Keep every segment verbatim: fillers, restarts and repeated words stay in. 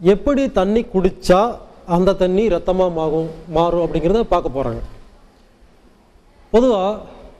எப்படி தண்ணி குடித்தா அந்த தண்ணி ரத்தமாக மாறும் மாறும் அப்படிங்கிறத பார்க்க போகிறாங்க. பொதுவாக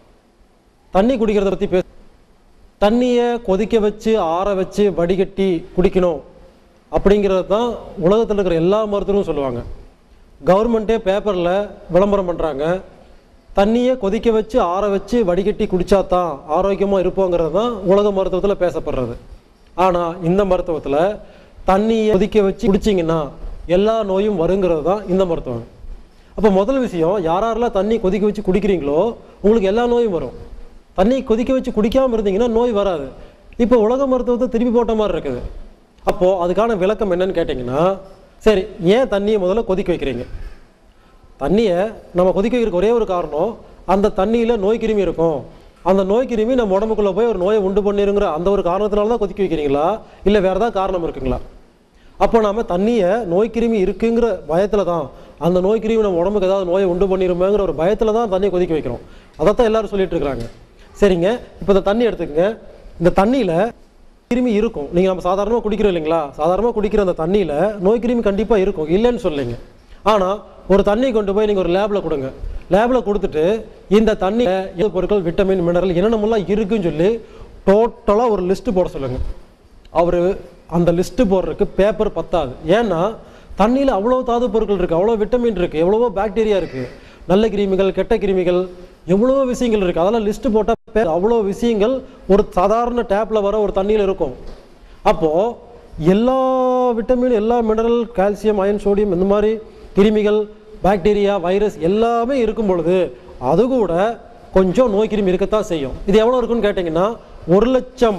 தண்ணி குடிக்கிறத பற்றி பேச, தண்ணியை கொதிக்க வச்சு ஆற வச்சு வடிகட்டி குடிக்கணும் அப்படிங்கிறது தான் உலகத்தில் இருக்கிற எல்லா மருத்துவரும் சொல்லுவாங்க. கவர்மெண்ட்டே பேப்பரில் விளம்பரம் பண்ணுறாங்க, தண்ணியை கொதிக்க வச்சு ஆற வச்சு வடிகட்டி குடித்தா தான் ஆரோக்கியமாக இருப்போங்கிறது தான் உலக மருத்துவத்தில் பேசப்படுறது. ஆனால் இந்த மருத்துவத்தில் தண்ணியை கொதிக்க வச்சு குடிச்சிங்கன்னா எல்லா நோயும் வருங்கிறது தான் இந்த மருத்துவம். அப்போ முதல் விஷயம், யாரெல்லாம் தண்ணி கொதிக்க வச்சு குடிக்கிறீங்களோ உங்களுக்கு எல்லா நோயும் வரும். தண்ணி கொதிக்க வச்சு குடிக்காமல் இருந்தீங்கன்னா நோய் வராது. இப்போ உலக மருத்துவத்தை திருப்பி போட்ட மாதிரி இருக்குது. அப்போது அதுக்கான விளக்கம் என்னன்னு கேட்டிங்கன்னா, சரி ஏன் தண்ணியை முதல்ல கொதிக்க வைக்கிறீங்க? தண்ணியை நம்ம கொதிக்க வைக்கிறதுக்கு ஒரே ஒரு காரணம், அந்த தண்ணியில் நோய் கிருமி இருக்கும், அந்த நோய் கிருமி நம்ம உடம்புக்குள்ளே போய் ஒரு நோயை உண்டு பண்ணிருங்கிற அந்த ஒரு காரணத்தினால தான் கொதிக்க வைக்கிறீங்களா, இல்லை வேறு ஏதாவது காரணம் இருக்குங்களா? அப்போ நாம் தண்ணியை நோய் கிருமி இருக்குங்கிற பயத்தில் தான், அந்த நோய் கிருமி நம்ம உடம்புக்கு ஏதாவது நோயை உண்டு பண்ணிருமேங்கிற ஒரு பயத்தில் தான் தண்ணியை கொதிக்க வைக்கிறோம். அதைத்தான் எல்லோரும் சொல்லிட்டு இருக்கிறாங்க. சரிங்க, இப்போ இந்த தண்ணி எடுத்துக்கங்க. இந்த தண்ணியில் கிருமி இருக்கும். நீங்கள் நம்ம சாதாரணமாக குடிக்கிறோம் இல்லைங்களா, சாதாரணமாக குடிக்கிற அந்த தண்ணியில் நோய் கிருமி கண்டிப்பாக இருக்கும், இல்லைன்னு சொல்லிங்க. ஆனால் ஒரு தண்ணி கொண்டு போய் நீங்கள் ஒரு லேபில் கொடுங்க, லேபில் கொடுத்துட்டு இந்த தண்ணியில் எது பொருட்கள் விட்டமின் மினரல் என்னென்னமெல்லாம் இருக்குன்னு சொல்லி டோட்டலாக ஒரு லிஸ்ட்டு போட சொல்லுங்கள். அவர் அந்த லிஸ்ட்டு போடுறதுக்கு பேப்பர் பத்தாது. ஏன்னா தண்ணியில் அவ்வளோ தாது பொருட்கள் இருக்குது, அவ்வளோ விட்டமின் இருக்குது, எவ்வளவோ பாக்டீரியா இருக்குது, நல்ல கிருமிகள் கெட்ட கிருமிகள் எவ்வளோ விஷயங்கள் இருக்குது. அதெல்லாம் லிஸ்ட்டு போட்டால் அவ்வளோ விஷயங்கள் ஒரு சாதாரண டேப்பில் வர ஒரு தண்ணியில் இருக்கும். அப்போது எல்லா விட்டமின், எல்லா மினரல், கால்சியம், அயன், சோடியம், இந்த மாதிரி கிருமிகள், பாக்டீரியா, வைரஸ் எல்லாமே இருக்கும் பொழுது அது கூட கொஞ்சம் நோய் கிருமி இருக்கத்தான் செய்யும். இது எவ்வளோ இருக்குன்னு கேட்டிங்கன்னா, ஒரு லட்சம்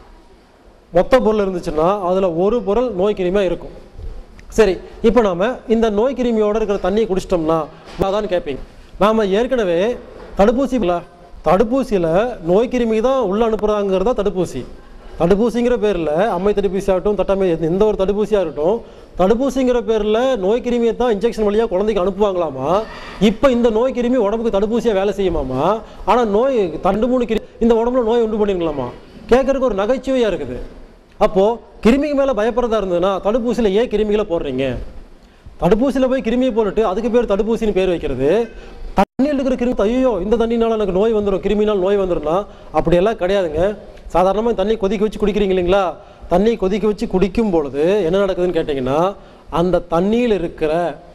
மொத்த பொருள் இருந்துச்சுன்னா அதில் ஒரு பொருள் நோய் கிருமியாக இருக்கும். சரி, இப்போ நாம் இந்த நோய் கிருமியோடு இருக்கிற தண்ணியை குடிச்சிட்டோம்னா அதான் கேட்பீங்க. நாம் ஏற்கனவே தடுப்பூசி தடுப்பூசியில் நோய் கிருமி தான் உள்ளே அனுப்புகிறாங்கிறதா தடுப்பூசி. தடுப்பூசிங்கிற பேரில் அம்மை தடுப்பூசி ஆகட்டும், தட்டம்மை, எந்த ஒரு தடுப்பூசியாக இருக்கட்டும், தடுப்பூசிங்கிற பேரில் நோய் கிருமியை தான் இன்ஜெக்ஷன் வழியாக குழந்தைக்கு அனுப்புவாங்களாமா. இப்போ இந்த நோய் கிருமி உடம்புக்கு தடுப்பூசியாக வேலை செய்யுமாமா. ஆனால் நோய் தண்டு மூணு கிருமி இந்த உடம்புல நோய் உண்டு பண்ணிங்களாமா. கேட்கறதுக்கு ஒரு நகைச்சுவையாக இருக்குது. அப்போது கிருமிக்கு மேலே பயப்படுறதா இருந்ததுன்னா தடுப்பூசியில் ஏன் கிருமிகளை போடுறீங்க? தடுப்பூசியில் போய் கிருமியை போட்டுட்டு அதுக்கு பேர் தடுப்பூசின்னு பேர் வைக்கிறது. தண்ணியில் இருக்கிற கிருமி ஐயோ இந்த தண்ணினால எனக்கு நோய் வந்துடும், கிருமினால் நோய் வந்துடும்னா அப்படியெல்லாம் கிடையாதுங்க. சாதாரணமாக தண்ணி கொதிக்க வச்சு குடிக்கிறீங்க இல்லைங்களா, தண்ணி கொதிக்க வச்சு குடிக்கும் பொழுது என்ன நடக்குதுன்னு கேட்டிங்கன்னா, அந்த தண்ணியில் இருக்கிற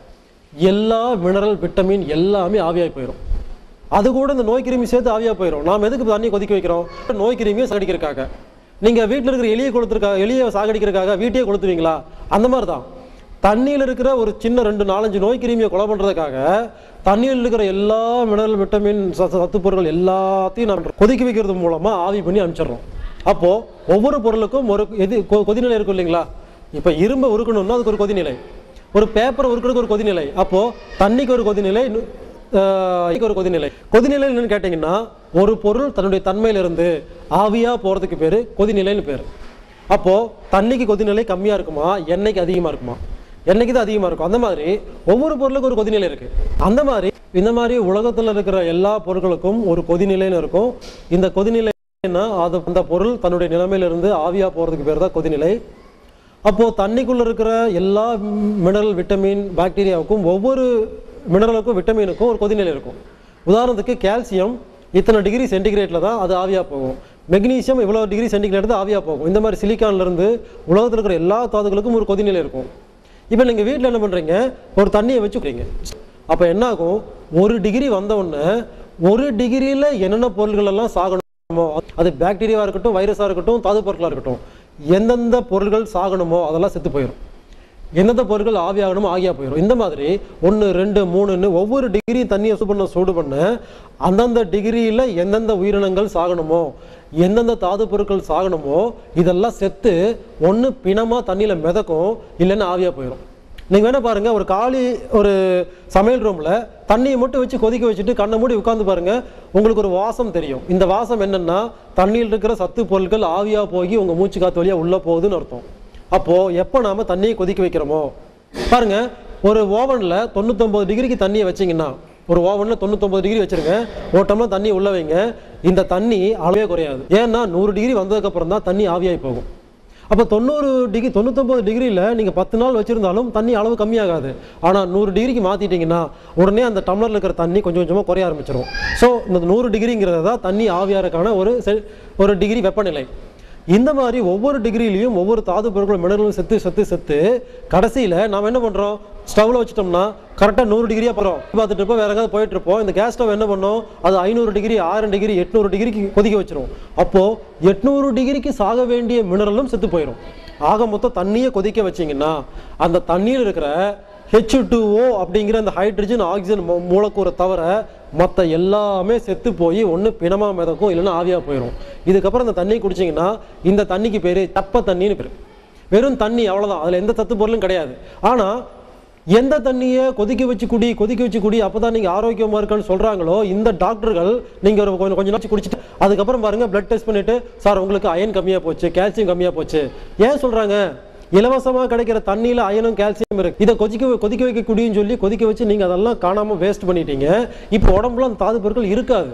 எல்லா மினரல், விட்டமின் எல்லாமே ஆவியாகி போயிடும். அது கூட இந்த நோய் கிருமி சேர்த்து ஆவியாக போயிடும். நாம் எதுக்கு தண்ணி கொதிக்க வைக்கிறோம்? நோய் கிருமியை சாகடிக்கிறதுக்காக. நீங்கள் வீட்டில் இருக்கிற எலியை கொளுத்துறதுக்காக, எலியை சாகடிக்கிறதுக்காக வீட்டையே கொளுத்துவீங்களா? அந்த மாதிரி தான் தண்ணியில் இருக்கிற ஒரு சின்ன ரெண்டு நாலஞ்சு நோய் கிருமியை கொலை பண்ணுறதுக்காக தண்ணியில் இருக்கிற எல்லா மினரல், விட்டமின், சத்து பொருட்கள் எல்லாத்தையும் நம்ம கொதிக்க வைக்கிறது மூலமாக ஆவி பண்ணி அனுப்பிச்சிடுறோம். அப்போது ஒவ்வொரு பொருளுக்கும் ஒரு எது கொதிநிலை இருக்கும் இல்லைங்களா. இப்போ இரும்பை உருக்கணும்னா அதுக்கு ஒரு கொதிநிலை, ஒரு பேப்பரை உருக்கிறதுக்கு ஒரு கொதிநிலை, அப்போது தண்ணிக்கு ஒரு கொதிநிலை, ஒரு கொதிநிலை. கொதிநிலை என்னன்னு கேட்டிங்கன்னா, ஒரு பொருள் தன்னுடைய தன்மையிலிருந்து ஆவியாக போகிறதுக்கு பேர் கொதிநிலைன்னு பேர். அப்போது தண்ணிக்கு கொதிநிலை கம்மியாக இருக்குமா, எண்ணெய்க்கு அதிகமாக இருக்குமா? எண்ணெய்க்கு தான் அதிகமாக இருக்கும். அந்த மாதிரி ஒவ்வொரு பொருளுக்கும் ஒரு கொதிநிலை இருக்குது. அந்த மாதிரி இந்த மாதிரி உலகத்தில் இருக்கிற எல்லா பொருட்களுக்கும் ஒரு கொதிநிலைன்னு இருக்கும். இந்த கொதிநிலைன்னா அது அந்த பொருள் தன்னுடைய நிலைமையிலிருந்து ஆவியாக போகிறதுக்கு பேர் தான் கொதிநிலை. அப்போது தண்ணிக்குள்ளே இருக்கிற எல்லா மினரல், விட்டமின், பாக்டீரியாவுக்கும் ஒவ்வொரு மினரலுக்கும் விட்டமினுக்கும் ஒரு கொதிநிலை இருக்கும். உதாரணத்துக்கு கால்சியம் இத்தனை டிகிரி சென்டிகிரேட்டில் தான் அது ஆவியாக போகும். மெக்னீசியம் இவ்வளோ டிகிரி சென்டிகிரேட் தான் ஆவியாக போகும். இந்த மாதிரி சிலிக்கான்லேருந்து உலகத்தில் இருக்கிற எல்லா தாதுகளுக்கும் ஒரு கொதிநிலை இருக்கும். இப்போ நீங்கள் வீட்டில் என்ன பண்ணுறீங்க, ஒரு தண்ணியை வச்சுக்கிறீங்க. அப்போ என்ன ஆகும், ஒரு டிகிரி வந்தவுடனே ஒரு டிகிரியில் என்னென்ன பொருள்கள் எல்லாம் சாகணுமோ, அது பாக்டீரியாவாக இருக்கட்டும், வைரஸாக இருக்கட்டும், தாது பொருட்களாக இருக்கட்டும், எந்தெந்த பொருள்கள் சாகணுமோ அதெல்லாம் செத்து போயிடும். எந்தெந்த பொருட்கள் ஆவியாகணுமோ ஆகியா போயிடும். இந்த மாதிரி ஒன்று ரெண்டு மூணுன்னு ஒவ்வொரு டிகிரி தண்ணியை சூடு பண்ண சூடு பண்ண அந்தந்த டிகிரியில் எந்தெந்த உயிரினங்கள் சாகணுமோ, எந்தெந்த தாது பொருட்கள் சாகணுமோ இதெல்லாம் செத்து ஒன்று பிணமாக தண்ணியில் மிதக்கும், இல்லைன்னா ஆவியாக போயிடும். நீங்கள் வேணால் பாருங்கள், ஒரு காலி ஒரு சமையல் ரூமில் தண்ணியை மட்டும் வச்சு கொதிக்க வச்சுட்டு கண்ணை மூடி உட்காந்து பாருங்கள், உங்களுக்கு ஒரு வாசம் தெரியும். இந்த வாசம் என்னென்னா தண்ணியில் இருக்கிற சத்து பொருட்கள் ஆவியாக போய் உங்கள் மூச்சு காற்று வழியாக உள்ளே போகுதுன்னு அர்த்தம். அப்போது எப்போ நாம் தண்ணியை கொதிக்க வைக்கிறோமோ பாருங்கள், ஒரு ஓவனில் தொண்ணூத்தொம்பது டிகிரிக்கு தண்ணியை வச்சிங்கன்னா, ஒரு ஓவனில் தொண்ணூத்தொம்பது டிகிரி வச்சுருங்க, ஒரு டம்ளர் தண்ணி உள்ளே வைங்க, இந்த தண்ணி அளவே குறையாது. ஏன்னா நூறு டிகிரி வந்ததுக்கப்புறம் தான் தண்ணி ஆவியாகி போகும். அப்போ தொண்ணூறு டிகிரி தொண்ணூத்தொம்பது டிகிரியில் நீங்கள் பத்து நாள் வச்சுருந்தாலும் தண்ணி அளவு கம்மியாகாது. ஆனால் நூறு டிகிரிக்கு மாற்றிட்டிங்கன்னா உடனே அந்த டம்ளரில் இருக்கிற தண்ணி கொஞ்சம் கொஞ்சமாக குறைய ஆரம்பிச்சிடும். ஸோ இந்த நூறு டிகிரிங்கிறது தான் தண்ணி ஆவியாரக்கான ஒரு ஒரு டிகிரி வெப்பநிலை. இந்த மாதிரி ஒவ்வொரு டிகிரிலையும் ஒவ்வொரு தாது பொருட்கள் மினரலும் செத்து செத்து செத்து கடைசியில் நாம் என்ன பண்ணுறோம், ஸ்டவ்வில் வச்சுட்டோம்னா கரெக்டாக நூறு டிகிரியாக போகிறோம், பார்த்துட்டு இருப்போம், வேறு எங்காவது போயிட்டு இருப்போம். இந்த கேஸ் ஸ்டவ் என்ன பண்ணோம், அது ஐநூறு டிகிரி ஆயிரம் டிகிரி எட்நூறு டிகிரிக்கு கொதிக்க வச்சிரும். அப்போது எட்நூறு டிகிரிக்கு சாக வேண்டிய மினரலும் செத்து போயிடும். ஆக மொத்தம் தண்ணியை கொதிக்க வச்சிங்கன்னா அந்த தண்ணியில் இருக்கிற ஹெச் டூ ஓ அப்படிங்கிற அந்த ஹைட்ரஜன் ஆக்சிஜன் மூலக்கூறை தவிர மற்ற எல்லாமே செத்து போய் ஒன்று பிணமாக மிதக்கும், இல்லைன்னா ஆவியாக போயிடும். இதுக்கப்புறம் இந்த தண்ணி குடிச்சிங்கன்னா இந்த தண்ணிக்கு பேர் தப்ப தண்ணின்னு பேர். வெறும் தண்ணி அவ்வளோதான், அதில் எந்த சத்து பொருளும் கிடையாது. ஆனால் எந்த தண்ணியை கொதிக்க வச்சு குடி கொதிக்க வச்சு குடி அப்போ தான் நீங்கள் ஆரோக்கியமாக இருக்குன்னு சொல்கிறாங்களோ இந்த டாக்டர்கள் நீங்கள் ஒரு கொஞ்சம் கொஞ்சம் நாச்சு குடிச்சிட்டு அதுக்கப்புறம் பாருங்கள் பிளட் டெஸ்ட் பண்ணிவிட்டு சார் உங்களுக்கு அயன் கம்மியாக போச்சு, கால்சியம் கம்மியாக போச்சு. ஏன் சொல்கிறாங்க, இலவசமாக கிடைக்கிற தண்ணியில் அயனும் கால்சியம் இருக்கு, இதை கொதிக்க கொதிக்க வைக்கக்கூடியன்னு சொல்லி கொதிக்க வச்சு நீங்கள் அதெல்லாம் காணாமல் வேஸ்ட் பண்ணிட்டீங்க. இப்போ உடம்புல அந்த தாது பொருட்கள் இருக்காது,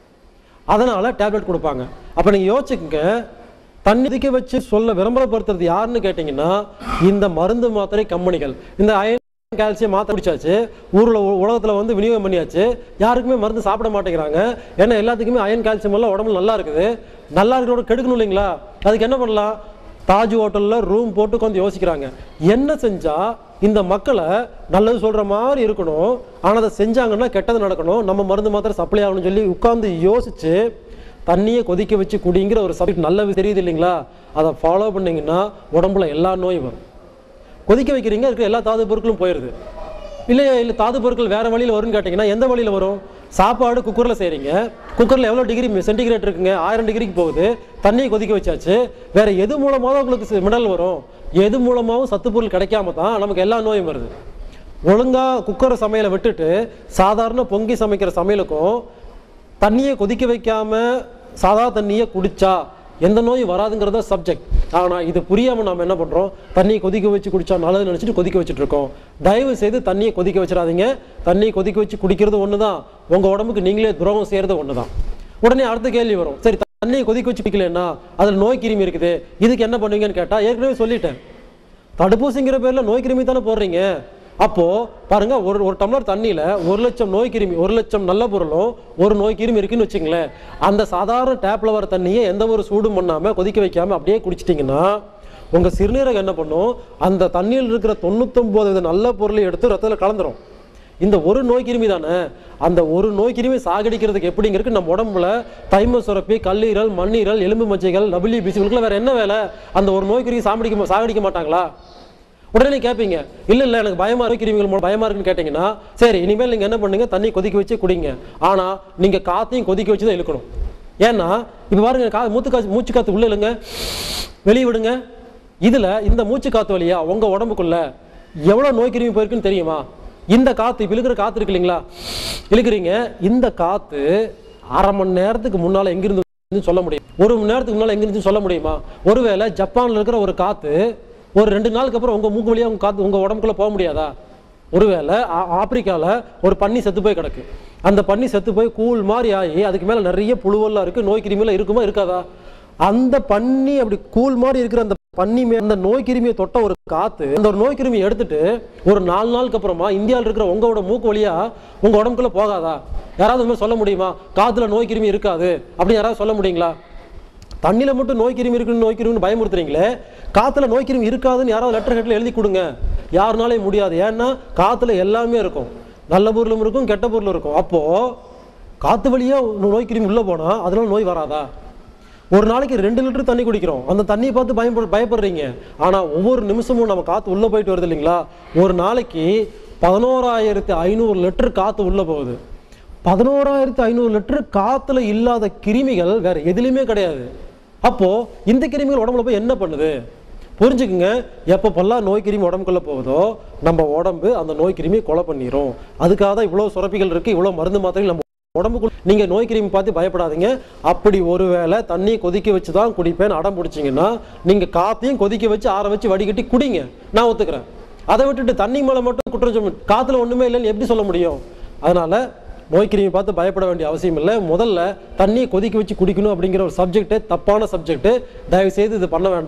அதனால் டேப்லெட் கொடுப்பாங்க. அப்போ நீங்கள் யோசிச்சுக்கங்க, தண்ணி கொதிக்க வச்சு சொல்ல விளம்பரப்படுத்துறது யாருன்னு கேட்டிங்கன்னா இந்த மருந்து மாத்திரை கம்பெனிகள். இந்த அயன் கால்சியம் மாத்திரை குடிச்சாச்சு, ஊரில் உலகத்தில் வந்து விநியோகம் பண்ணியாச்சு, யாருக்குமே மருந்து சாப்பிட மாட்டேங்கிறாங்க. ஏன்னா எல்லாத்துக்குமே அயன் கால்சியம் எல்லாம் உடம்புல நல்லா இருக்குது, நல்லா இருக்கிறோட கெடுக்கணும் இல்லைங்களா? அதுக்கு என்ன பண்ணலாம், தாஜ் ஹோட்டலில் ரூம் போட்டு உட்காந்து யோசிக்கிறாங்க என்ன செஞ்சால் இந்த மக்களை நல்லது சொல்கிற மாதிரி இருக்கணும், ஆனால் அதை செஞ்சாங்கன்னா கெட்டது நடக்கணும், நம்ம மருந்து மாத்திரை சப்ளை ஆகணும்னு சொல்லி உட்காந்து யோசித்து தண்ணியை கொதிக்க வச்சு குடிங்கிற ஒரு சப்ஜெக்ட் நல்ல தெரியுது இல்லைங்களா? அதை ஃபாலோ பண்ணிங்கன்னா உடம்புல எல்லா நோயும் வரும். கொதிக்க வைக்கிறீங்க, இருக்கிற எல்லா தாது பொருட்களும் போயிடுது. இல்லையா, இல்லை தாது பொருட்கள் வேறு வழியில் வரும்னு கேட்டிங்கன்னா எந்த வழியில் வரும்? சாப்பாடு குக்கரில் செய்கிறீங்க, குக்கரில் எவ்வளோ டிகிரி சென்டிகிரேட் இருக்குங்க, ஆயிரம் டிகிரிக்கு போகுது, தண்ணியை கொதிக்க வச்சாச்சு. வேறு எது மூலமாக உங்களுக்கு மினரல் வரும்? எது மூலமாகவும் சத்து பொருள் கிடைக்காம தான் நமக்கு எல்லா நோயும் வருது. ஒழுங்காக குக்கரை சமையலை விட்டுட்டு சாதாரண பொங்கி சமைக்கிற சமையலுக்கும் தண்ணியை கொதிக்க வைக்காமல் சாதா தண்ணியை குடித்தா எந்த நோயும் வராதுங்கிறத சப்ஜெக்ட். ஆனால் இது புரியாமல் நாம் என்ன பண்ணுறோம், தண்ணியை கொதிக்க வச்சு குடித்தா நல்லதுன்னு நினச்சிட்டு கொதிக்க வச்சுட்டு இருக்கோம். தயவு செய்து தண்ணியை கொதிக்க வச்சிடாதீங்க. தண்ணியை கொதிக்க வச்சு குடிக்கிறது ஒன்று தான், உங்கள் உடம்புக்கு நீங்களே துரோகம் செய்கிறது ஒன்று தான். உடனே அடுத்த கேள்வி வரும், சரி தண்ணியை கொதிக்க வச்சு குடிக்கலன்னா அதில் நோய் கிருமி இருக்குது, இதுக்கு என்ன பண்ணுவீங்கன்னு கேட்டால் ஏற்கனவே சொல்லிட்டேன், தடுப்பூசிங்கிற பேரில் நோய் கிருமி தானே போடுறீங்க. அப்போது பாருங்கள், ஒரு ஒரு டம்ளர் தண்ணியில் ஒரு லட்சம் நோய் கிருமி ஒரு லட்சம் நல்ல பொருளும் ஒரு நோய் கிருமி இருக்குன்னு வச்சுங்களேன். அந்த சாதாரண டேப்பில் வர தண்ணியை எந்த ஒரு சூடும் பண்ணாமல் கொதிக்க வைக்காமல் அப்படியே குடிச்சிட்டிங்கன்னா உங்கள் சிறுநீரகம் என்ன பண்ணும், அந்த தண்ணியில் இருக்கிற தொண்ணூத்தொம்பது நல்ல பொருளை எடுத்து ரத்தத்தில் கலந்துரும். இந்த ஒரு நோய் கிருமி தானே, அந்த ஒரு நோய் கிருமி சாகடிக்கிறதுக்கு எப்படிங்கிறது நம்ம உடம்புல தைம சுரப்பி, கல்லீரல், மண்ணீரல், எலும்பு மச்சைகள், டபிள்யூபிசிகளுக்குலாம் வேறு என்ன வேலை? அந்த ஒரு நோய் கிருமி சாகடிக்க சாகடிக்க மாட்டாங்களா? உடனே கேட்பீங்க, இல்லை இல்லை எனக்கு பயமாக இருக்கு, கிருமிகள் பயமாக இருக்குன்னு கேட்டிங்கன்னா சரி இனிமேல் நீங்கள் என்ன பண்ணுங்க, தண்ணி கொதிக்க வச்சு குடிங்க. ஆனால் நீங்கள் காற்றையும் கொதிக்க வச்சு தான் இழுக்கணும். ஏன்னா இப்போ பாருங்க, கா மூத்து காற்று மூச்சு காற்று உள்ளே இல்லைங்க, வெளியே விடுங்க. இதில் இந்த மூச்சு காற்று வழியா உங்கள் உடம்புக்குள்ள எவ்வளோ நோய் கிருமி போயிருக்குன்னு தெரியுமா? இந்த காற்று இப்போ இழுக்கிற காற்று இருக்கு இல்லைங்களா, இழுக்கிறீங்க, இந்த காற்று அரை மணி நேரத்துக்கு முன்னால் எங்கிருந்து சொல்ல முடியும், ஒரு மணி நேரத்துக்கு முன்னால் எங்கிருந்து சொல்ல முடியுமா? ஒருவேளை ஜப்பானில் இருக்கிற ஒரு காற்று ஒரு ரெண்டு நாளுக்கு அப்புறம் உங்கள் மூக்கு வழியாக உங்கள் காற்று உங்கள் உடம்புக்குள்ளே போக முடியாதா? ஒருவேளை ஆப்பிரிக்காவில் ஒரு பன்னி செத்து போய் கிடக்கு, அந்த பன்னி செத்து போய் கூழ் மாதிரி ஆகி அதுக்கு மேலே நிறைய புழுவெல்லாம் இருக்குது, நோய் கிருமியெல்லாம் இருக்குமா இருக்காதா? அந்த பன்னி அப்படி கூழ் மாதிரி இருக்கிற அந்த பன்னி மே அந்த நோய் கிருமியை தொட்ட ஒரு காற்று அந்த ஒரு நோய் கிருமியை எடுத்துட்டு ஒரு நாலு நாளுக்கு அப்புறமா இந்தியாவில் இருக்கிற உங்களோட மூக்கு வழியாக உங்கள் உடம்புக்குள்ளே போகாதா? யாராவது மாதிரி சொல்ல முடியுமா காற்றுல நோய் கிருமி இருக்காது அப்படின்னு யாராவது சொல்ல முடியுங்களா? தண்ணியில் மட்டும் நோய் கிருமி இருக்குன்னு நோய் கிருமின்னு பயமுறுத்துறீங்களே, காற்றுல நோய் கிருமி இருக்காதுன்னு யாராவது லெட்டர் ஹெட்டில் எழுதி கொடுங்க. யாருனாலே முடியாது. ஏன்னா காற்றுல எல்லாமே இருக்கும், நல்ல பொருளும் இருக்கும், கெட்ட பொருளும் இருக்கும். அப்போது காற்று வழியாக நோய் கிருமி உள்ளே போனால் அதனால நோய் வராதா? ஒரு நாளைக்கு ரெண்டு லிட்டர் தண்ணி குடிக்கிறோம், அந்த தண்ணியை பார்த்து பயப்பட பயப்படுறீங்க. ஆனால் ஒவ்வொரு நிமிஷமும் நம்ம காற்று உள்ளே போயிட்டு வருது இல்லைங்களா? ஒரு நாளைக்கு பதினோராயிரத்தி ஐநூறு லிட்டர் காற்று உள்ளே போகுது. பதினோராயிரத்தி ஐநூறு லிட்டர் காற்றுல இல்லாத கிருமிகள் வேறு எதுலேயுமே கிடையாது. அப்போது இந்த கிருமிகள் உடம்புல போய் என்ன பண்ணுது புரிஞ்சுக்குங்க. எப்பப்பெல்லாம் நோய் கிருமி உடம்புக்குள்ளே போகுதோ நம்ம உடம்பு அந்த நோய் கிருமி கொலை பண்ணிடும். அதுக்காக தான் இவ்வளோ சுரப்பிகள் இருக்குது, இவ்வளோ மருந்து மாத்திரைகள் நம்ம உடம்புக்குள்ள. நீங்கள் நோய் கிருமி பார்த்து பயப்படாதீங்க. அப்படி ஒருவேளை தண்ணி கொதிக்க வச்சு தான் குடிப்பேன்னு அடம் பிடிச்சிங்கன்னா நீங்கள் காற்றையும் கொதிக்க வச்சு ஆற வச்சு வடிகட்டி குடிங்க, நான் ஒத்துக்கிறேன். அதை விட்டுட்டு தண்ணி மேலே மட்டும் குற்றம் சொல்ல, காற்றுல ஒன்றுமே இல்லைன்னு எப்படி சொல்ல முடியும்? அதனால் நோய் கிருமி பார்த்து பயப்பட வேண்டிய அவசியம் இல்லை. முதல்ல தண்ணியை கொதிக்க வச்சு குடிக்கணும் அப்படிங்கிற ஒரு சப்ஜெக்டே தப்பான சப்ஜெக்ட்டு. தயவுசெய்து இது பண்ண வேண்டாம்.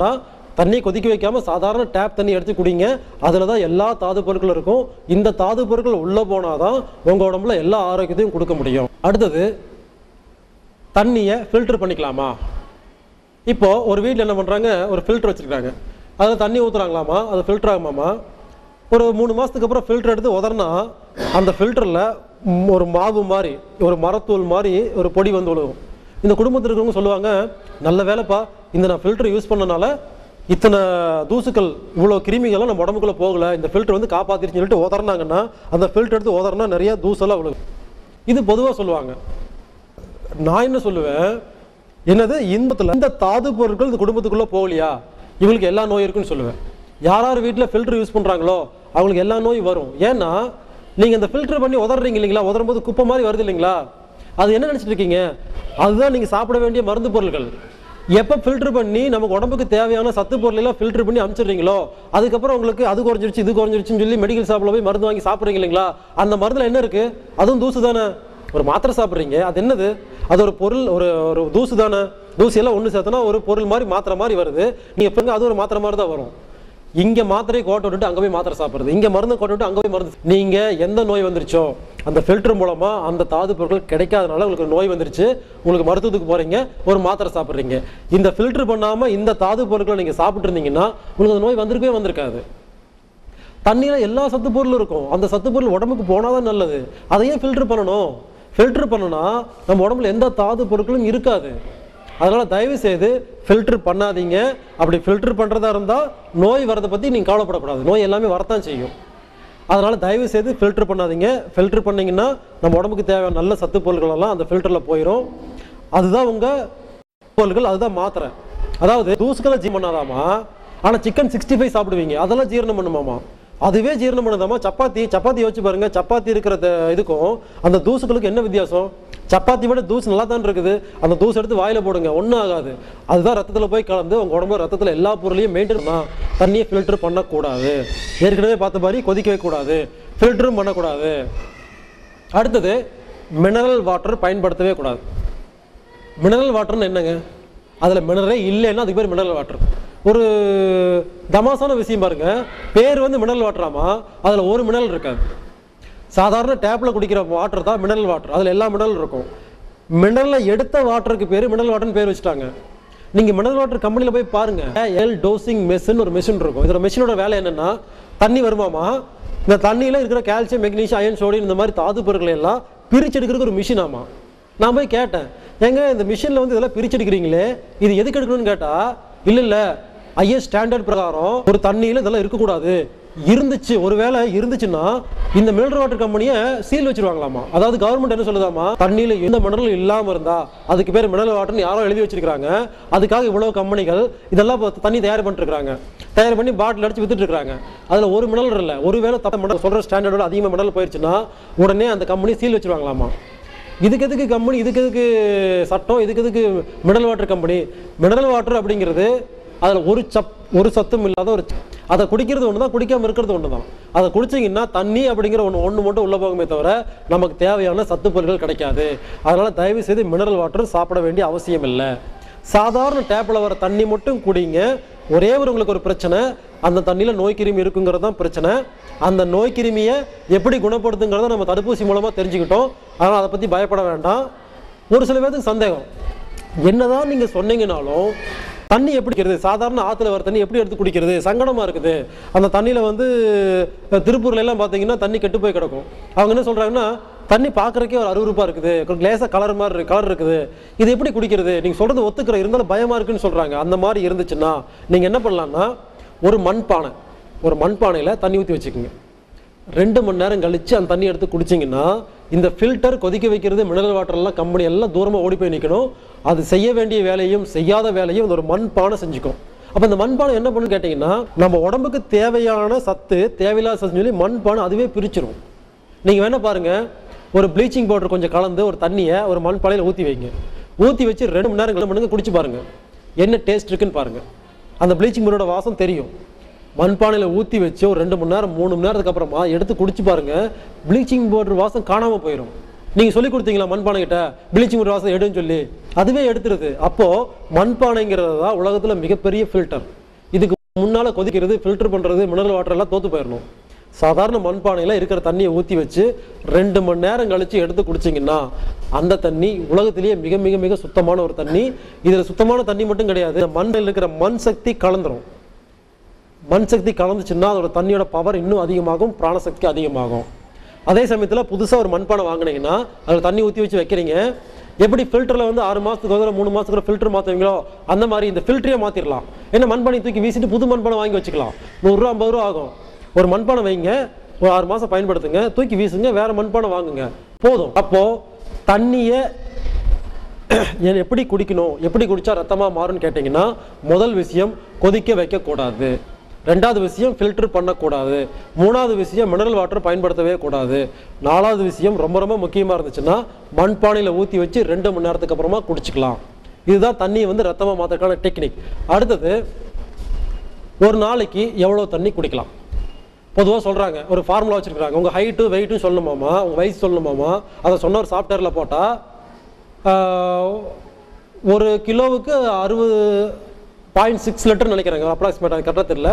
தண்ணி கொதிக்க வைக்காமல் சாதாரண டேப் தண்ணி எடுத்து குடிங்க. அதில் தான் எல்லா தாது பொருட்களும் இருக்கும். இந்த தாது பொருட்கள் உள்ளே போனால் தான் உங்கள் உடம்புல எல்லா ஆரோக்கியத்தையும் கொடுக்க முடியும். அடுத்தது, தண்ணியை ஃபில்டர் பண்ணிக்கலாமா? இப்போது ஒரு வீட்டில் என்ன பண்ணுறாங்க, ஒரு ஃபில்டர் வச்சுருக்காங்க. அதில் தண்ணி ஊற்றுறாங்களாமா, அது ஃபில்டர் ஆகுமாமா. ஒரு மூணு மாதத்துக்கு அப்புறம் ஃபில்டர் எடுத்து உதறினா அந்த ஃபில்டரில் ஒரு மாவு மாதிரி, ஒரு மரத்தூள் மாதிரி ஒரு பொடி வந்து விழுகும். இந்த குடும்பத்தில் இருக்கிறவங்க சொல்லுவாங்க, நல்ல வேலைப்பா, இந்த நான் ஃபில்டர் யூஸ் பண்ணனால இத்தனை தூசுக்கள், இவ்வளோ கிருமிகள்லாம் நம்ம உடம்புக்குள்ளே போகலை, இந்த ஃபில்டர் வந்து காப்பாற்றிருச்சுன்னு சொல்லிட்டு உதறினாங்கன்னா அந்த ஃபில்டர் எடுத்து உதறினா நிறையா தூசெல்லாம் விழுகும். இது பொதுவாக சொல்லுவாங்க. நான் என்ன சொல்லுவேன், என்னது இந்த இந்த தாது பொருட்கள் இந்த குடும்பத்துக்குள்ளே போகலையா, இவங்களுக்கு எல்லா நோய் இருக்குன்னு சொல்லுவேன். யார் யார் வீட்டில் ஃபில்டர் யூஸ் பண்ணுறாங்களோ அவங்களுக்கு எல்லா நோய் வரும். ஏன்னா நீங்கள் இந்த ஃபில்டர் பண்ணி உதறீங்க இல்லைங்களா, உதரும் போது குப்பை மாதிரி வருது இல்லைங்களா, அது என்ன நினச்சிட்டு இருக்கீங்க, அதுதான் நீங்கள் சாப்பிட வேண்டிய மருந்து பொருட்கள். எப்போ ஃபில்டர் பண்ணி நமக்கு உடம்புக்கு தேவையான சத்து பொருளெல்லாம் ஃபில்டர் பண்ணி அனுப்பிச்சிடுறீங்களோ அதுக்கப்புறம் உங்களுக்கு அது குறைஞ்சிருச்சு இது குறைஞ்சிருச்சுன்னு சொல்லி மெடிக்கல் ஷாப்பில் போய் மருந்து வாங்கி சாப்பிட்றீங்க இல்லைங்களா, அந்த மருந்தில் என்ன இருக்குது, அதுவும் தூசு தானே. ஒரு மாத்திரை சாப்பிட்றீங்க, அது என்னது, அது ஒரு பொருள், ஒரு ஒரு தூசு தானே. தூசியெல்லாம் ஒன்று சேர்த்தனா ஒரு பொருள் மாதிரி மாத்திரை மாதிரி வருது. நீங்கள் எப்போங்க அது ஒரு மாத்திரை மாதிரி தான் வரும். இங்கே மாத்திரையை கோட்டை விட்டுட்டு அங்கே போய் மாத்திரை சாப்பிட்றது, இங்கே மருந்து கோட்டை விட்டு அங்கே போய் மருந்து. நீங்கள் எந்த நோய் வந்துருச்சோ அந்த ஃபில்டர் மூலமாக அந்த தாது பொருட்கள் கிடைக்காதனால உங்களுக்கு நோய் வந்துருச்சு, உங்களுக்கு மருத்துவத்துக்கு போகிறீங்க, ஒரு மாத்திரை சாப்பிட்றீங்க. இந்த ஃபில்டர் பண்ணாமல் இந்த தாது பொருட்களை நீங்கள் சாப்பிட்டு இருந்தீங்கன்னா உங்களுக்கு அந்த நோய் வந்திருக்கவே வந்திருக்காது. தண்ணியில் எல்லா சத்து பொருளும் இருக்கும். அந்த சத்து பொருள் உடம்புக்கு போனால் தான் நல்லது. அதையும் ஃபில்டர் பண்ணணும். ஃபில்டர் பண்ணனா நம்ம உடம்புல எந்த தாது பொருட்களும் இருக்காது. அதனால் தயவு செய்து ஃபில்டர் பண்ணாதீங்க. அப்படி ஃபில்டர் பண்ணுறதா இருந்தால் நோய் வரதை பற்றி நீங்கள் கவலைப்படக்கூடாது. நோய் எல்லாமே வரத்தான் செய்யும். அதனால் தயவு செய்து ஃபில்டர் பண்ணாதீங்க. ஃபில்டர் பண்ணிங்கன்னா நம்ம உடம்புக்கு தேவையான நல்ல சத்து பொருட்கள் எல்லாம் அந்த ஃபில்டரில் போயிடும். அதுதான் உங்கள் பொருட்கள், அதுதான் மாத்திரை. அதாவது தூசுக்களை ஜீரணம் பண்ணாதாமா, ஆனால் சிக்கன் சிக்ஸ்டி ஃபைவ் சாப்பிடுவீங்க, அதெல்லாம் ஜீரணம் பண்ணுமாமா. அதுவே ஜீரணம் பண்ணுதாமா. சப்பாத்தி சப்பாத்தி வச்சு பாருங்க, சப்பாத்தி இருக்கிற இதுக்கும் அந்த தூசுகளுக்கு என்ன வித்தியாசம்? சப்பாத்தி விட தூசு நல்லா தான் இருக்குது. அந்த தூசு எடுத்து வாயில போடுங்க, ஒன்றும் ஆகாது. அதுதான் ரத்தத்தில் போய் கலந்து உங்கள் உடம்பு ரத்தத்தில் எல்லா பொருளையும் மெயின்டைன் தான். தண்ணியை ஃபில்டர் பண்ணக்கூடாது. ஏற்கனவே பார்த்த மாதிரி கொதிக்க வைக்கக்கூடாது, ஃபில்டரும் பண்ணக்கூடாது. அடுத்தது, மினரல் வாட்டர் பயன்படுத்தவே கூடாது. மினரல் வாட்டர்னு என்னங்க, அதில் மினரலே இல்லைன்னா அதுக்கு பேர் மினரல் வாட்டர். ஒரு தமாசான விஷயம் பாருங்க, பேர் வந்து மினரல் வாட்டராமா, அதில் ஒரு மினரல் இருக்காது. சாதாரண டேப்பில் குடிக்கிற வாட்டர் தான் மினரல் வாட்டர், அதில் எல்லா மினரல் இருக்கும். மினரலை எடுத்த வாட்டருக்கு பேர் மினரல் வாட்டர்னு பேர் வச்சுட்டாங்க. நீங்கள் மினரல் வாட்டர் கம்பெனியில் போய் பாருங்க, எல் டோசிங் மெஷின் ஒரு மிஷின் இருக்கும். இதோட மிஷினோட வேலை என்னென்னா, தண்ணி வருமாமா, இந்த தண்ணியில் இருக்கிற கால்சியம், மெக்னீஷியம், அயன், சோடியம் இந்த மாதிரி தாது பொருட்களை எல்லாம் பிரிச்சு எடுக்கிறதுக்கு ஒரு மிஷின் ஆமா. நான் போய் கேட்டேன், ஏங்க இந்த மிஷினில் வந்து இதெல்லாம் பிரிச்சு எடுக்கிறீங்களே, இது எதுக்கு எடுக்கணும்னு கேட்டால், இல்லை இல்லை ஐஎஸ் ஸ்டாண்டர்ட் பிரகாரம் ஒரு தண்ணியில் இதெல்லாம் இருக்கக்கூடாது, இருந்துச்சு ஒருவேளை இருந்துச்சுன்னா இந்த மினரல் வாட்டர் கம்பெனியை சீல் வச்சிருவாங்களாமா. அதாவது கவர்மெண்ட் என்ன சொல்லுதாமா, தண்ணியில் எந்த மினரல் இல்லாமல் இருந்தா அதுக்கு பேர் மினரல் வாட்டர்னு யாரோ எழுதி வச்சிருக்காங்க. அதுக்காக இவ்வளவு கம்பெனிகள் இதெல்லாம் தண்ணி தயார் பண்ணிட்டு இருக்காங்க, தயார் பண்ணி பாட்டில் அடிச்சு வித்துட்டு இருக்காங்க. அதில் ஒரு மினரல் இல்லை, ஒருவேளை மினரல் சொல்ற ஸ்டாண்டர்டோட அதிகமாக மினரல் போயிடுச்சுன்னா உடனே அந்த கம்பெனி சீல் வச்சிருவாங்களாமா. இதுக்கு எதுக்கு கம்பெனி, இதுக்கு எதுக்கு சட்டம், இதுக்கு எதுக்கு mineral water company? Mineral water அப்படிங்கிறது அதில் ஒரு சப் ஒரு சத்தும் இல்லாத ஒரு, அதை குடிக்கிறது ஒன்று தான், குடிக்காமல் இருக்கிறது ஒன்று தான். அதை குடிச்சிங்கன்னா தண்ணி அப்படிங்கிற ஒன்று ஒன்று மட்டும் உள்ளே போகுமே தவிர நமக்கு தேவையான சத்து பொருட்கள் கிடைக்காது. அதனால் தயவு செய்து மினரல் வாட்டர் சாப்பிட வேண்டிய அவசியம் இல்லை. சாதாரண டேப்பில் வர தண்ணி மட்டும் குடிங்க. ஒரே ஒரு உங்களுக்கு ஒரு பிரச்சனை, அந்த தண்ணியில் நோய் கிருமி இருக்குங்கிறது தான் பிரச்சனை. அந்த நோய் கிருமியை எப்படி குணப்படுத்துங்கிறத நம்ம தடுப்பூசி மூலமாக தெரிஞ்சுக்கிட்டோம். அதனால் அதை பற்றி பயப்பட வேண்டாம். ஒரு சில பேருக்கு சந்தேகம், என்னதான் நீங்கள் சொன்னீங்கன்னாலும் தண்ணி எப்படி குடிக்கிறது, சாதாரண ஆற்றுல வர தண்ணி எப்படி எடுத்து குடிக்கிறது, சங்கடமாக இருக்குது. அந்த தண்ணியில் வந்து திருப்பூர்ல எல்லாம் பார்த்தீங்கன்னா தண்ணி கெட்டு போய் கிடக்கும். அவங்க என்ன சொல்கிறாங்கன்னா, தண்ணி பார்க்குறக்கே ஒரு அருவருப்பாக இருக்குது, லேசாக கலர் மாதிரி கலர் இருக்குது, இது எப்படி குடிக்கிறது, நீங்கள் சொல்கிறது ஒத்துக்கிற இருந்தாலும் பயமாக இருக்குன்னு சொல்கிறாங்க. அந்த மாதிரி இருந்துச்சுன்னா நீங்கள் என்ன பண்ணலான்னா, ஒரு மண்பானை ஒரு மண்பானையில் தண்ணி ஊற்றி வச்சுக்கோங்க. ரெண்டு மணி நேரம் கழித்து அந்த தண்ணி எடுத்து குடிச்சிங்கன்னா இந்த ஃபில்டர் கொதிக்க வைக்கிறது மினரல் வாட்டர்லாம் கம்பெனி எல்லாம் தூரமாக ஓடி போய் நிற்கணும். அது செய்ய வேண்டிய வேலையும் செய்யாத வேலையும் இந்த ஒரு மண்பானை செஞ்சுக்கும். அப்போ இந்த மண்பானை என்ன பண்ணுன்னு கேட்டிங்கன்னா, நம்ம உடம்புக்கு தேவையான சத்து தேவையில்லாத சத்து சொல்லி மண்பானை அதுவே பிரிச்சிடும். நீங்கள் வேணால் பாருங்கள், ஒரு ப்ளீச்சிங் பவுடர் கொஞ்சம் கலந்து ஒரு தண்ணியை ஒரு மண்பானையில் ஊற்றி வைங்க. ஊற்றி வச்சு ரெண்டு மணி நேரம் பண்ணுங்க, குடிச்சு பாருங்கள் என்ன டேஸ்ட் இருக்குன்னு பாருங்கள். அந்த ப்ளீச்சிங் பவுடரோட வாசம் தெரியும். மண்பானையில் ஊற்றி வச்சு ஒரு ரெண்டு மணி நேரம் மூணு மணி நேரத்துக்கு அப்புறமா எடுத்து குடிச்சு பாருங்கள், ப்ளீச்சிங் பவுடர் வாசம் காணாமல் போயிடும். நீங்கள் சொல்லி கொடுத்தீங்களா மண்பானைகிட்ட ப்ளீச்சிங் பவுடர் வாசம் எடுன்னு சொல்லி, அதுவே எடுத்துருது. அப்போது மண்பானைங்கிறது தான் உலகத்தில் மிகப்பெரிய ஃபில்டர். இதுக்கு முன்னால் கொதிக்கிறது, ஃபில்டர் பண்ணுறது, மினரல் வாட்டர் எல்லாம் தோற்று போயிடணும். சாதாரண மண்பானையில் இருக்கிற தண்ணியை ஊற்றி வச்சு ரெண்டு மணி நேரம் கழித்து எடுத்து குடிச்சிங்கன்னா அந்த தண்ணி உலகத்திலேயே மிக மிக மிக சுத்தமான ஒரு தண்ணி. இதில் சுத்தமான தண்ணி மட்டும் கிடையாது, மண்ணில் இருக்கிற மண் சக்தி கலந்துரும். மண் சக்தி கலந்துச்சுன்னா அதோட தண்ணியோட பவர் இன்னும் அதிகமாகும், பிராணசக்தி அதிகமாகும். அதே சமயத்தில் புதுசாக ஒரு மண்பானை வாங்கினீங்கன்னா அதில் தண்ணி ஊற்றி வச்சு வைக்கிறீங்க. எப்படி ஃபில்டரில் வந்து ஆறு மாதத்துக்கு ஒரு மூணு மாதத்துக்கு ஃபில்டர் மாற்றுவீங்களோ அந்த மாதிரி இந்த ஃபில்டரையே மாற்றிடலாம். ஏன்னா மண்பானை தூக்கி வீசிட்டு புது மண்பானை வாங்கி வச்சுக்கலாம். நூறுரூவா ஐம்பது ரூபா ஆகும். ஒரு மண்பானை வைங்க, ஒரு ஆறு மாதம் பயன்படுத்துங்க, தூக்கி வீசுங்க, வேறு மண்பானை வாங்குங்க, போதும். அப்போது தண்ணியை எப்படி குடிக்கணும், எப்படி குடித்தா ரத்தமாக மாறும்னு கேட்டிங்கன்னா முதல் விஷயம் கொதிக்க வைக்கக்கூடாது. ரெண்டாவது விஷயம் ஃபில்டர் பண்ணக்கூடாது. மூணாவது விஷயம் மினரல் வாட்டர் பயன்படுத்தவே கூடாது. நாலாவது விஷயம் ரொம்ப ரொம்ப முக்கியமாக இருந்துச்சுன்னா மண்பானையில் ஊற்றி வச்சு ரெண்டு மணி நேரத்துக்கு அப்புறமா குடிச்சிக்கலாம். இதுதான் தண்ணியை வந்து ரத்தமாக மாற்றக்கான டெக்னிக். அடுத்தது, ஒரு நாளைக்கு எவ்வளோ தண்ணி குடிக்கலாம் பொதுவாக சொல்கிறாங்க. ஒரு ஃபார்முலா வச்சுருக்காங்க. உங்கள் ஹைட்டு வெயிட்டும் சொல்லணுமாமா, உங்கள் வயசு சொல்லணுமாமா. அதை சொன்ன ஒரு சாஃப்ட்வேரில் போட்டால் ஒரு கிலோவுக்கு அறுபது பாயிண்ட் சிக்ஸ் லிட்டர் நினைக்கிறாங்க, அப்ராக்சிமேட்டாக கரெக்டாக தெரியல.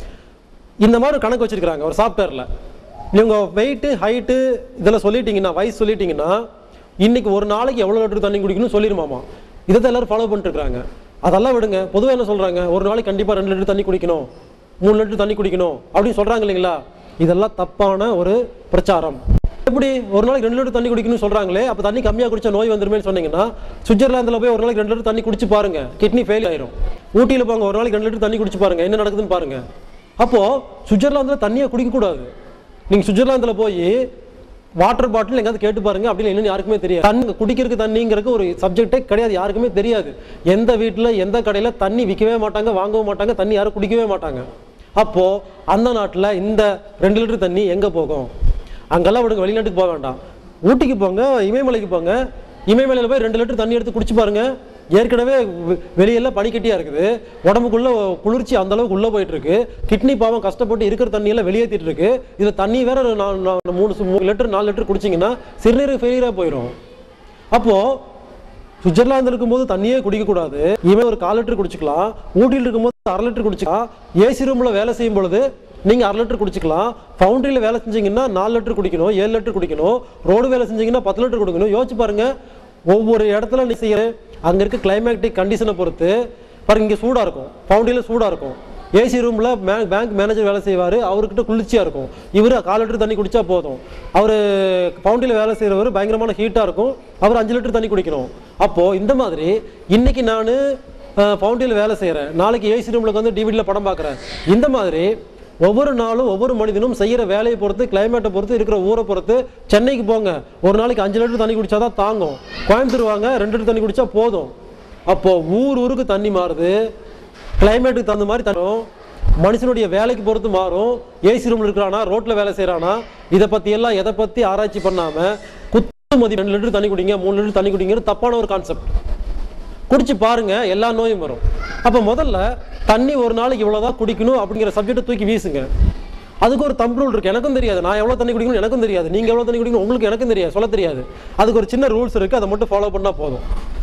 இந்த மாதிரி கணக்கு வச்சுருக்கிறாங்க ஒரு சாஃப்ட்வேரில். நீங்கள் வெயிட்டு ஹைட்டு இதெல்லாம் சொல்லிட்டீங்கன்னா, வயசு சொல்லிட்டீங்கன்னா இன்றைக்கி ஒரு நாளைக்கு எவ்வளோ லிட்டர் தண்ணி குடிக்கணும்னு சொல்லிடுமாமா. இதை தான் எல்லோரும் ஃபாலோ பண்ணிட்டுருக்காங்க. அதெல்லாம் விடுங்க. பொதுவாக என்ன சொல்கிறாங்க, ஒரு நாளைக்கு கண்டிப்பாக ரெண்டு லிட்டர் தண்ணி குடிக்கணும், மூணு லிட்டர் தண்ணி குடிக்கணும் அப்படின்னு சொல்கிறாங்க இல்லைங்களா. இதெல்லாம் தப்பான ஒரு பிரச்சாரம். எப்படி ஒரு நாளைக்கு ரெண்டு லிட்டர் தண்ணி குடிக்கணும்னு சொல்கிறாங்களே, அப்போ தண்ணி கம்மியாக குடிச்சா நோய் வந்துருமே சொன்னீங்கன்னா, சுவிட்சர்லாந்தில் போய் ஒரு நாளைக்கு ரெண்டு லிட்டர் தண்ணி குடிச்சு பாருங்க, கிட்னி ஃபெயில் ஆயிரும். ஊட்டியில் போங்க, ஒரு நாளைக்கு ரெண்டு லிட்டர் தண்ணி குடிச்சு பாருங்க, என்ன நடக்குதுன்னு பாருங்க. அப்போது சுவிட்சர்லாந்தில் தண்ணியை குடிக்கக்கூடாது. நீங்கள் சுவிட்சர்லாந்தில் போய் வாட்டர் பாட்டில் எங்காவது கேட்டு பாருங்க, அப்படின்னு என்னன்னு யாருக்குமே தெரியாது. தண்ணி குடிக்கிறதுக்கு தண்ணிங்கிறதுக்கு ஒரு சப்ஜெக்டே கிடையாது, யாருக்குமே தெரியாது. எந்த வீட்டில் எந்த கடையில் தண்ணி விற்கவே மாட்டாங்க, வாங்கவும் மாட்டாங்க, தண்ணி யாரும் குடிக்கவே மாட்டாங்க. அப்போது அந்த நாட்டில் இந்த ரெண்டு லிட்டர் தண்ணி எங்கே போகும்? அங்கெல்லாம் விடுங்க, வெளிநாட்டுக்கு போக வேண்டாம், ஊட்டிக்கு போங்க, இமயமலைக்கு போங்க. இமயமலையில் போய் ரெண்டு லிட்டர் தண்ணி எடுத்து குடிச்சு பாருங்க. ஏற்கனவே வெளியெல்லாம் பனிக்கட்டியாக இருக்குது, உடம்புக்குள்ளே குளிர்ச்சி அந்த அளவுக்கு உள்ளே போயிட்டு இருக்கு, கிட்னி பாவம் கஷ்டப்பட்டு இருக்கிற தண்ணியெல்லாம் வெளியேற்றிட்டு இருக்கு. இதில் தண்ணி வேற மூணு மூணு லிட்டர் நாலு லிட்டர் குடிச்சிங்கன்னா சிறுநீர் ஃபெயிலியராக போயிடும். அப்போது சுவிட்சர்லாந்து இருக்கும்போது தண்ணியே குடிக்கக்கூடாது, இவன் ஒரு கால் லிட்டர் குடிச்சிக்கலாம். ஊட்டியில் இருக்கும்போது அரை லிட்டர் குடிச்சிக்கலாம். ஏசி ரூமில் வேலை செய்யும் பொழுது நீங்கள் அரை லிட்டர் குடிச்சிக்கலாம். ஃபவுண்டரியில் வேலை செஞ்சீங்கன்னா நாலு லிட்டர் குடிக்கணும், ஏழு லிட்டர் குடிக்கணும். ரோடு வேலை செஞ்சீங்கன்னா பத்து லிட்டர் குடிக்கணும். யோசிச்சு பாருங்க, ஒவ்வொரு இடத்துல நீ செய்கிற அங்கே இருக்க கிளைமேட்டிக் கண்டிஷனை பொறுத்து பாருங்க. இங்கே சூடாக இருக்கும், ஃபவுண்டரியில் சூடாக இருக்கும். ஏசி ரூமில் மே பேங்க் மேனேஜர் வேலை செய்வார், அவர்கிட்ட குளிர்ச்சியாக இருக்கும். இவர் கால் லிட்டர் தண்ணி குடித்தா போதும். அவர் ஃபவுண்டரியில் வேலை செய்கிறவர் பயங்கரமான ஹீட்டாக இருக்கும், அவர் அஞ்சு லிட்டர் தண்ணி குடிக்கணும். அப்போது இந்த மாதிரி இன்றைக்கி நான் ஃபவுண்டரியில் வேலை செய்கிறேன், நாளைக்கு ஏசி ரூமில் வந்து டிவிடியில் படம் பார்க்குறேன். இந்த மாதிரி ஒவ்வொரு நாளும் ஒவ்வொரு மனிதனும் செய்கிற வேலையை பொறுத்து, கிளைமேட்டை பொறுத்து, இருக்கிற ஊரை பொறுத்து. சென்னைக்கு போங்க, ஒரு நாளைக்கு அஞ்சு லிட்டர் தண்ணி குடித்தா தான் தாங்கும். கோயம்புத்தூர் வாங்க, ரெண்டு லிட்டர் தண்ணி குடித்தா போதும். அப்போது ஊர் ஊருக்கு தண்ணி மாறுது, கிளைமேட்டுக்கு தகுந்த மாதிரி தரும், மனுஷனுடைய வேலைக்கு பொறுத்து மாறும். ஏசி ரூமில் இருக்கிறானா, ரோட்டில் வேலை செய்கிறானா, இதை பற்றியெல்லாம் எதை பற்றி ஆராய்ச்சி பண்ணாமல் குத்து மதி ரெண்டு லிட்டர் தண்ணி குடிங்க, மூணு லிட்டர் தண்ணி குடிங்கிறது தப்பான ஒரு கான்செப்ட். குடிச்சு பாருங்க, எல்லா நோயும் வரும். அப்போ முதல்ல தண்ணி ஒரு நாளைக்கு இவ்வளோதான் குடிக்கணும் அப்படிங்கிற சப்ஜெக்டை தூக்கி வீசுங்க. அதுக்கு ஒரு தம்பு ரூல் இருக்குது, எனக்கும் தெரியாது. நான் எவ்வளோ தண்ணி குடிக்கணும் எனக்கும் தெரியாது, நீங்கள் எவ்வளோ தண்ணி குடிக்கணும் உங்களுக்கு எனக்கும் தெரியாது, சொல்ல தெரியாது. அதுக்கு ஒரு சின்ன ரூல்ஸ் இருக்குது, அதை மட்டும் ஃபாலோ பண்ணால் போதும்.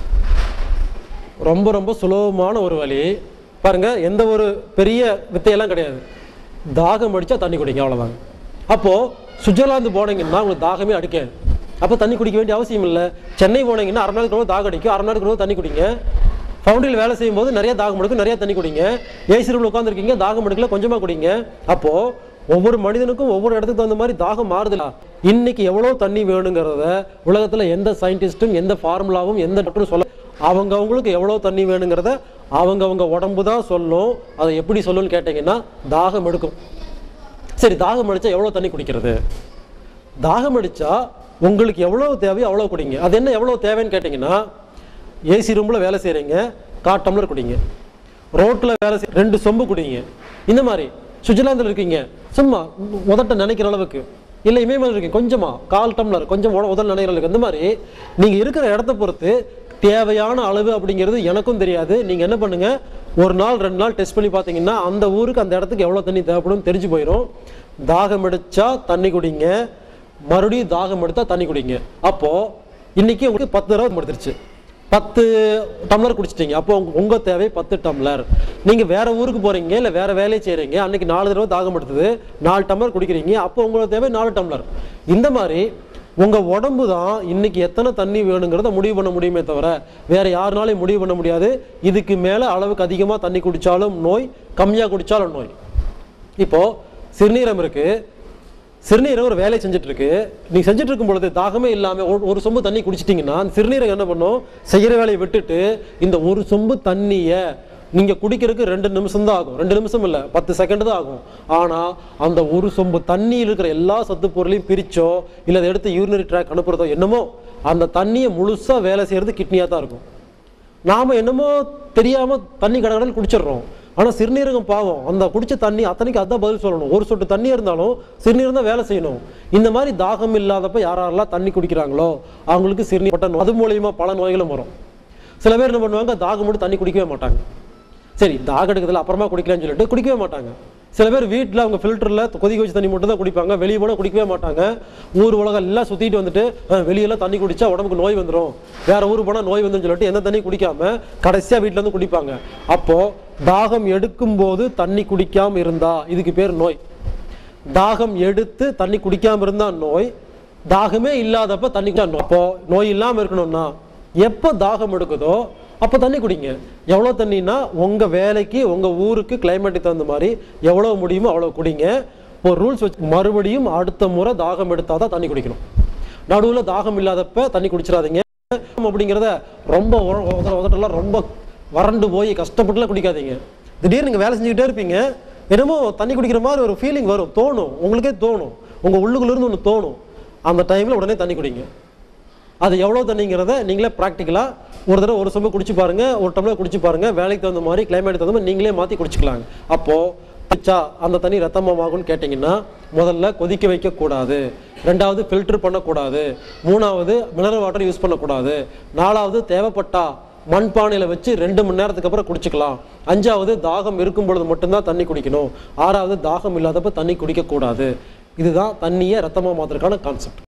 ரொம்ப ரொம்ப சுலபமான ஒரு வழி பாருங்க, எந்த ஒரு பெரிய வித்தையெல்லாம் கிடையாது. தாகம் அடித்தா தண்ணி குடிங்க, அவ்வளோதாங்க. அப்போது சுவிட்சர்லாந்து போனீங்கன்னா உங்களுக்கு தாகமே அடிக்காது, அப்போ தண்ணி குடிக்க வேண்டிய அவசியம் இல்லை. சென்னை போனீங்கன்னா அரை நாளுக்கு ரொம்ப தாகம் அடிக்கும், அரை நாளுக்கு ரொம்ப தண்ணி குடிங்க. ஃபவுண்டரியில் வேலை செய்யும் போது நிறைய தாகம் எடுக்கும், நிறைய தண்ணி குடிங்க. ஏசி ரூமில் உட்காந்துருக்கீங்க, தாகம் எடுக்கல, கொஞ்சமாக குடிங்க. அப்போது ஒவ்வொரு மனிதனுக்கும் ஒவ்வொரு இடத்துக்கு தகுந்த மாதிரி தாகம் மாறுதுல. இன்னைக்கு எவ்வளோ தண்ணி வேணுங்கிறத உலகத்தில் எந்த சயின்டிஸ்ட்டும் எந்த ஃபார்முலாவும் எந்த டாக்டரும் சொல்ல, அவங்கவுங்களுக்கு எவ்வளோ தண்ணி வேணுங்கிறத அவங்கவுங்க உடம்பு தான் சொல்லும். அதை எப்படி சொல்லுன்னு கேட்டிங்கன்னா தாகம் எடுக்கும். சரி, தாகம் அடித்தா எவ்வளோ தண்ணி குடிக்கிறது? தாகம் அடித்தா உங்களுக்கு எவ்வளோ தேவையோ அவ்வளோ குடிங்க. அது என்ன எவ்வளோ தேவைன்னு கேட்டிங்கன்னா, ஏசி ரூமில் வேலை செய்கிறீங்க, கால் டம்ளர் குடிங்க. ரோட்டில் வேலை செய் ரெண்டு சொம்பு குடிங்க. இந்த மாதிரி சுவிட்சர்லாந்தில் இருக்கீங்க, சும்மா உதட்ட நினைக்கிற அளவுக்கு, இல்லை இமயமலை இருக்கீங்க, கொஞ்சமாக கால் டம்ளர், கொஞ்சம் உதல் நினைக்கிற அளவுக்கு. இந்த மாதிரி நீங்கள் இருக்கிற இடத்த பொறுத்து தேவையான அளவு அப்படிங்கிறது எனக்கும் தெரியாது. நீங்கள் என்ன பண்ணுங்கள், ஒரு நாள் ரெண்டு நாள் டெஸ்ட் பண்ணி பார்த்தீங்கன்னா அந்த ஊருக்கு அந்த இடத்துக்கு எவ்வளோ தண்ணி தேவைப்படும் தெரிஞ்சு போயிடும். தாகம் எடுத்தா தண்ணி குடிங்க, மறுபடியும் தாகம் எடுத்தால் தண்ணி குடிங்க. அப்போது இன்றைக்கி உங்களுக்கு பத்து தடவை எடுத்துருச்சு, பத்து டம்ளர் குடிச்சிட்டீங்க, அப்போ உங்க தேவை பத்து டம்ளர். நீங்க வேற ஊருக்கு போறீங்க இல்லை வேற வேலையை செய்றீங்க, அன்னைக்கு நாலு தடவை தாகம் எடுத்தது, நாலு டம்ளர் குடிக்கிறீங்க, அப்போ உங்களுக்கு தேவை நாலு டம்ளர். இந்த மாதிரி உங்க உடம்பு தான் இன்னைக்கு எத்தனை தண்ணி வேணுங்கிறத முடிவு பண்ண முடியுமே தவிர வேற யாருனாலையும் முடிவு பண்ண முடியாது. இதுக்கு மேல அளவுக்கு அதிகமாக தண்ணி குடிச்சாலும் நோய், கம்மியாக குடிச்சாலும் நோய். இப்போ சிறுநீரம் இருக்கு, சிறுநீரகம் ஒரு வேலையை செஞ்சுட்டு இருக்கு. நீங்க செஞ்சுட்டு இருக்கும் பொழுது தாகமே இல்லாம ஒரு சொம்பு தண்ணி குடிச்சிட்டீங்கன்னா சிறுநீரகம் என்ன பண்ணும், செய்கிற வேலையை விட்டுட்டு இந்த ஒரு சொம்பு தண்ணியை நீங்க குடிக்கிறதுக்கு ரெண்டு நிமிஷம் தான் ஆகும். ரெண்டு நிமிஷம் இல்லை, பத்து செகண்ட் தான் ஆகும். ஆனா அந்த ஒரு சொம்பு தண்ணியில் இருக்கிற எல்லா சத்து பொருளையும் பிரிச்சோ இல்லை அதை எடுத்து யூரினரி ட்ராக் அனுப்புறதோ என்னமோ அந்த தண்ணியை முழுசா வேலை செய்யறது கிட்னியா தான் இருக்கும். நாம என்னமோ தெரியாம தண்ணி கடகடன்னு குடிச்சிடுறோம். ஆனா சிறுநீரகம் பாவம், அந்த குடிச்ச தண்ணி அத்தனைக்கு அதான் பதில் சொல்லணும். ஒரு சொட்டு தண்ணி இருந்தாலும் சிறுநீரம் தான் வேலை செய்யணும். இந்த மாதிரி தாகம் இல்லாதப்ப யாரெல்லாம் தண்ணி குடிக்கிறாங்களோ அவங்களுக்கு சிறுநீர், அது மூலியமா பல நோய்களும் வரும். சில பேர் என்ன பண்ணுவாங்க, தாகம் மட்டும் தண்ணி குடிக்கவே மாட்டாங்க. சரி தாக எடுக்கிறதுல அப்புறமா குடிக்கலாம்னு சொல்லிட்டு குடிக்கவே மாட்டாங்க. சில பேர் வீட்டில் அவங்க ஃபில்டரில் கொதிக்க வச்சு தண்ணி மட்டும் தான் குடிப்பாங்க, வெளியே போனால் குடிக்கவே மாட்டாங்க. ஊர் உலகம் எல்லாம் சுற்றிட்டு வந்துட்டு வெளியெல்லாம் தண்ணி குடிச்சா உடம்புக்கு நோய் வந்துடும், வேற ஊருக்கு போனால் நோய் வந்துன்னு சொல்லிட்டு எந்த தண்ணி குடிக்காம கடைசியாக வீட்டில் இருந்து குடிப்பாங்க. அப்போ தாகம் எடுக்கும் போது தண்ணி குடிக்காம இருந்தா இதுக்கு பேர் நோய். தாகம் எடுத்து தண்ணி குடிக்காம இருந்தா நோய், தாகமே இல்லாதப்ப தண்ணி குடிச்சா நோய். அப்போ நோய் இல்லாமல் இருக்கணும்னா எப்போ தாகம் எடுக்குதோ அப்போ தண்ணி குடிங்க. எவ்வளோ தண்ணின்னா உங்கள் வேலைக்கு உங்கள் ஊருக்கு கிளைமேட்டுக்கு தகுந்த மாதிரி எவ்வளோ முடியுமோ அவ்வளோ குடிங்க. ஒரு ரூல்ஸ் வச்சு மறுபடியும் அடுத்த முறை தாகம் எடுத்தால் தான் தண்ணி குடிக்கணும். நடுவில் தாகம் இல்லாதப்ப தண்ணி குடிச்சிடாதீங்க. அப்படிங்கிறத ரொம்ப உதட்டெல்லாம் ரொம்ப வறண்டு போய் கஷ்டப்பட்டுலாம் குடிக்காதீங்க. திடீர்னு நீங்கள் வேலை செஞ்சுக்கிட்டே இருப்பீங்க, என்னமோ தண்ணி குடிக்கிற மாதிரி ஒரு ஃபீலிங் வரும், தோணும், உங்களுக்கே தோணும், உங்கள் உள்ளுக்குள்ளேருந்து ஒன்று தோணும். அந்த டைமில் உடனே தண்ணி குடிங்க. அது எவ்வளோ தண்ணிங்கிறத நீங்களே ப்ராக்டிக்கலாக ஒரு தடவை ஒரு சொம்பு குடிச்சு பாருங்க, ஒரு டம்ளர் குடிச்சு பாருங்க, வேலைக்கு தகுந்த மாதிரி கிளைமேட் தகுந்த மாதிரி நீங்களே மாற்றி குடிச்சிக்கலாங்க. அப்போ குடிச்சா அந்த தண்ணி ரத்தமாகும்னு கேட்டிங்கன்னா முதல்ல கொதிக்க வைக்கக்கூடாது, ரெண்டாவது ஃபில்டர் பண்ணக்கூடாது, மூணாவது மினரல் வாட்டர் யூஸ் பண்ணக்கூடாது, நாலாவது தேவைப்பட்டா மண்பானையில் வச்சு ரெண்டு மணி நேரத்துக்கு அப்புறம் குடிச்சிக்கலாம், அஞ்சாவது தாகம் இருக்கும் பொழுது மட்டும்தான் தண்ணி குடிக்கணும், ஆறாவது தாகம் இல்லாதப்ப தண்ணி குடிக்கக்கூடாது. இதுதான் தண்ணியை ரத்தமாக மாற்றுறதுக்கான கான்செப்ட்.